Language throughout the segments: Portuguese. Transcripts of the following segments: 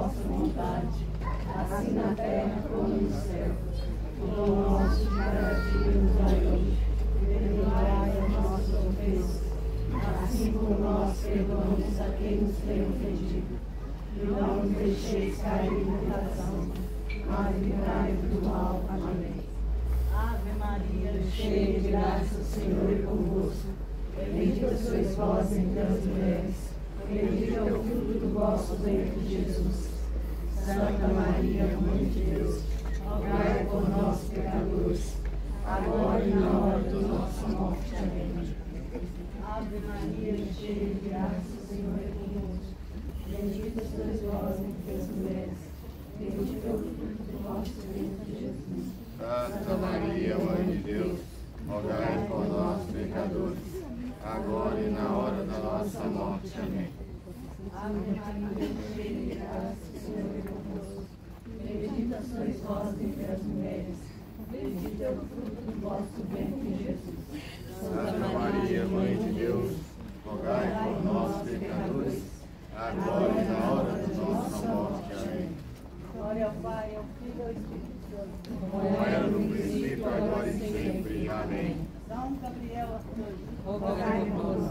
vossa vontade, assim na terra como no céu. O pão nosso de cada dia nos dai hoje. Perdoai as nossas ofensas, assim como nós perdoamos a quem nos tem ofendido. E não nos deixeis cair em tentação, mas livrai-nos do mal. Amém. Ave Maria, cheia de graça, o Senhor é convosco. Bendita sois vós entre as mulheres, bendito é o fruto do vosso ventre, Jesus. Santa Maria, Mãe de Deus, rogai por nós, pecadores, agora e na hora da nossa morte. Amém. Ave Maria, cheia de graça, o Senhor é convosco. Bendita sois vós entre as mulheres, bendito é o fruto do vosso ventre, Jesus. Santa Maria, Mãe de Deus, rogai por nós, pecadores, agora e na hora da nossa morte. Amém. Ave Maria, cheia de graça, o Senhor é convosco. Bendita sois vós entre as mulheres, bendito é o fruto do vosso ventre, Jesus. Santa Maria, Mãe de Deus, rogai por nós, pecadores, agora e na hora da nossa morte. Amém. Glória ao Pai, ao Filho e ao Espírito Santo, Como era no princípio, agora e sempre. Amém. São Gabriel, Arcanjo, rogai por nós.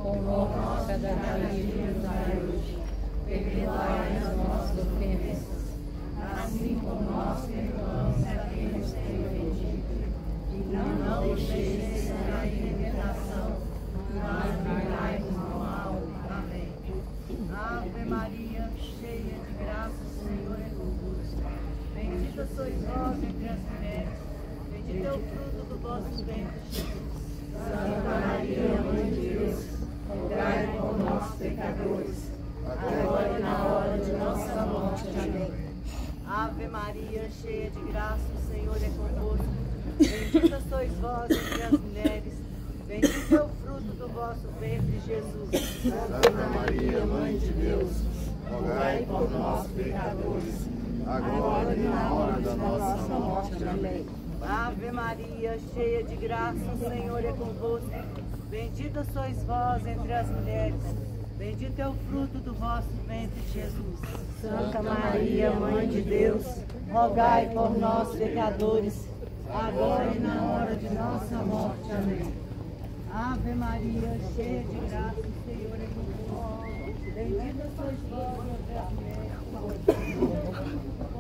Convoca cada dia de nos dar hoje. Perdoai as nossas ofensas, assim como nós perdoamos a quem nos tem ofendido. E não deixeis cair em tentação, mas livrai-nos do mal. Amém. Ave Maria, cheia de graça, o Senhor é convosco. Bendita sois vós entre as mulheres, bendito é o fruto do vosso ventre, Jesus. Santa Maria, Mãe de Deus, rogai por nós, pecadores, agora e na hora de nossa morte. Amém. Ave Maria, cheia de graça, o Senhor é convosco. Bendita sois vós entre as mulheres, bendito é o fruto do vosso ventre, Jesus. Santa Maria, Mãe de Deus, rogai por nós, pecadores, agora e na hora da nossa morte. Amém. Ave Maria, cheia de graça, o Senhor é convosco. Bendita sois vós entre as mulheres, bendito é o fruto do vosso ventre, Jesus. Santa Maria, Mãe de Deus, rogai por nós, pecadores, agora e na hora de nossa morte. Amém. Ave Maria, cheia de graça, o Senhor é convosco. Bendita sois vós entre as mulheres.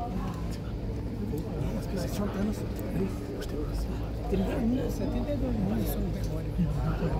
Tem 72 anos, só não tem memória.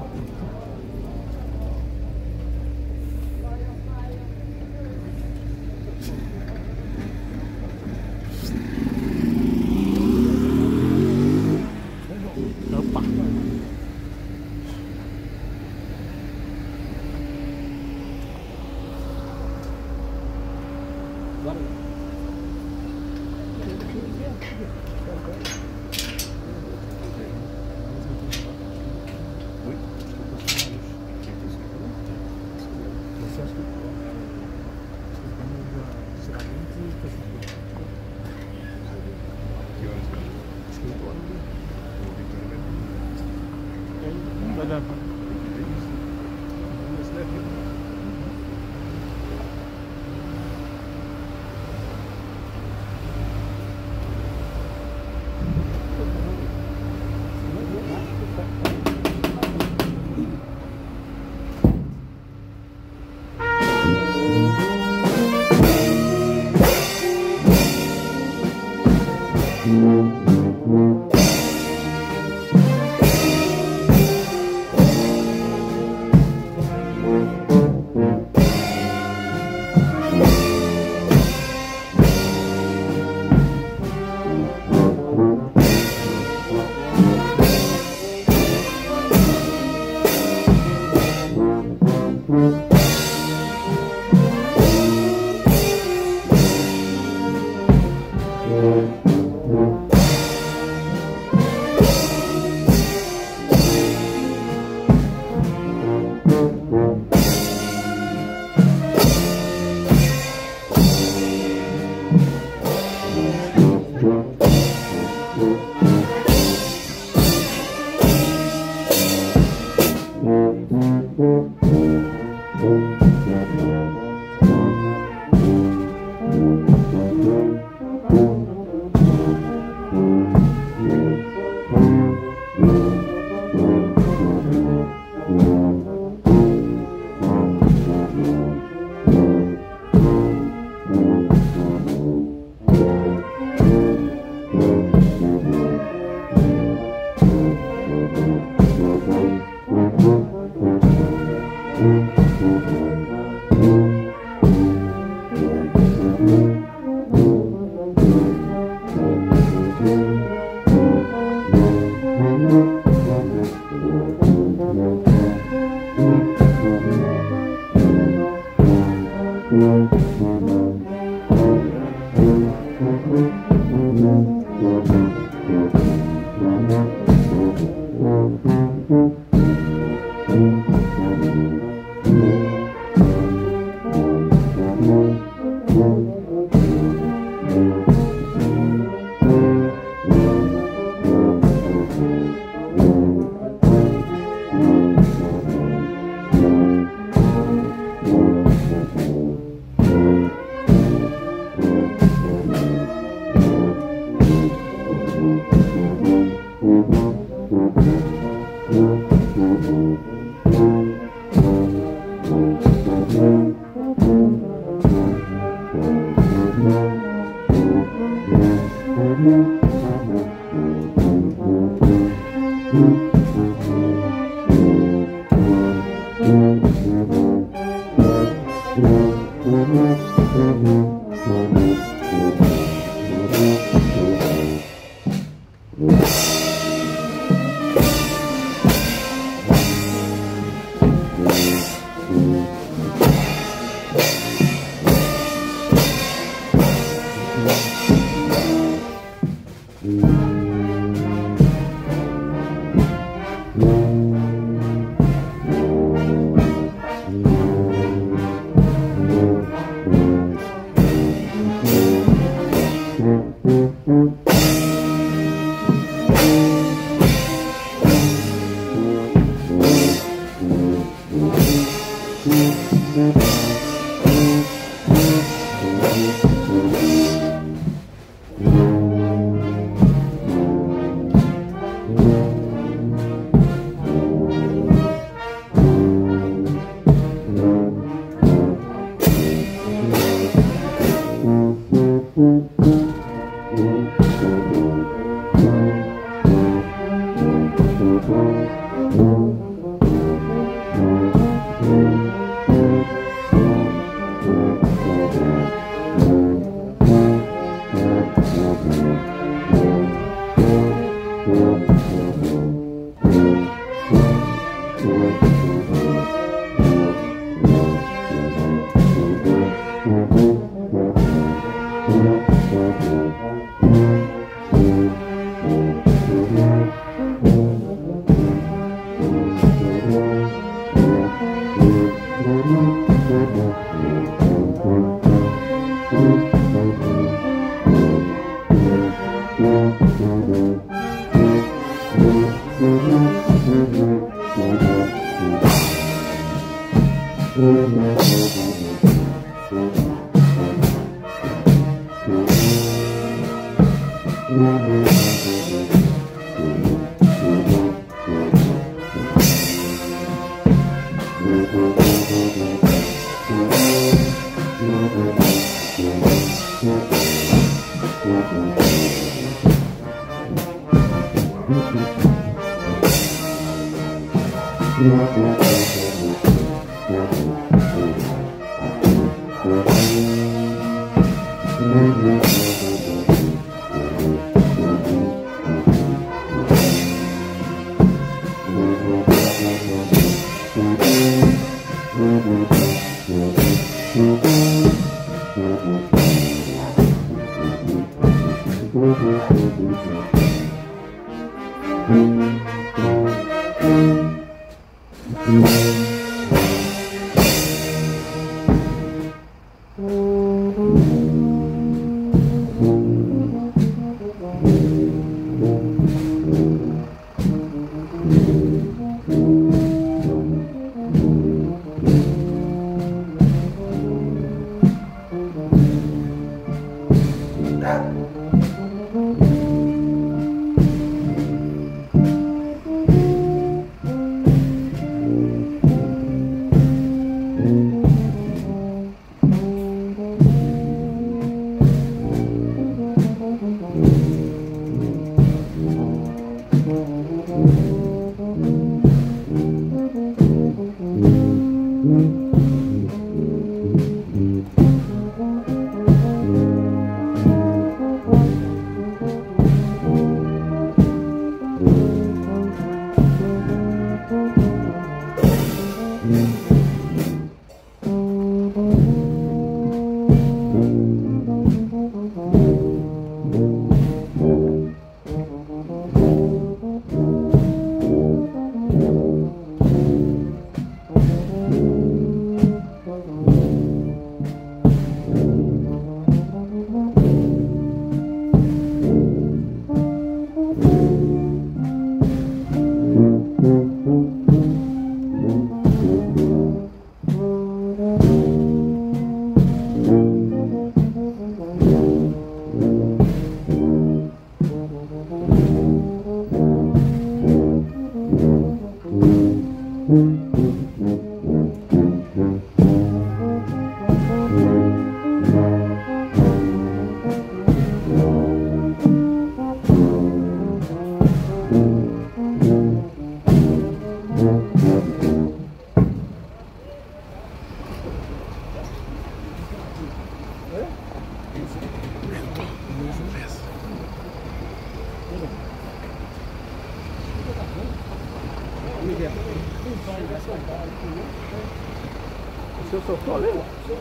O senhor soltou ali?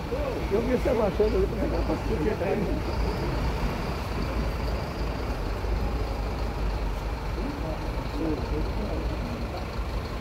Eu vi você abaixando ali para pegar a pastilha que aí.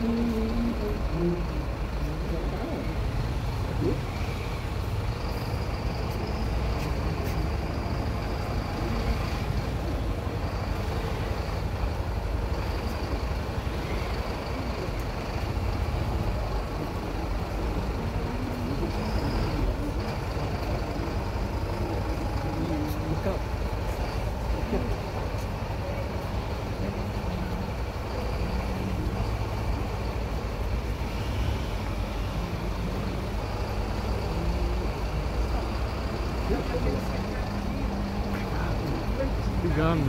Ligando.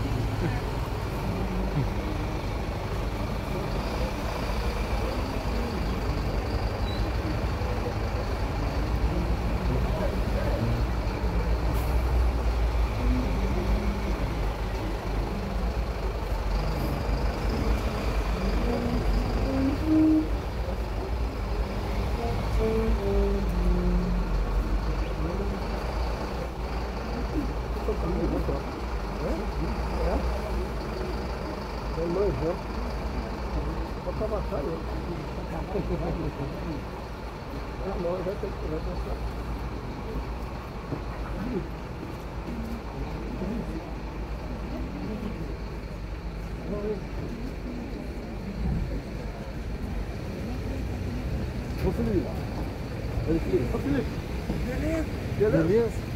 Ô Felipe, Felipe, beleza?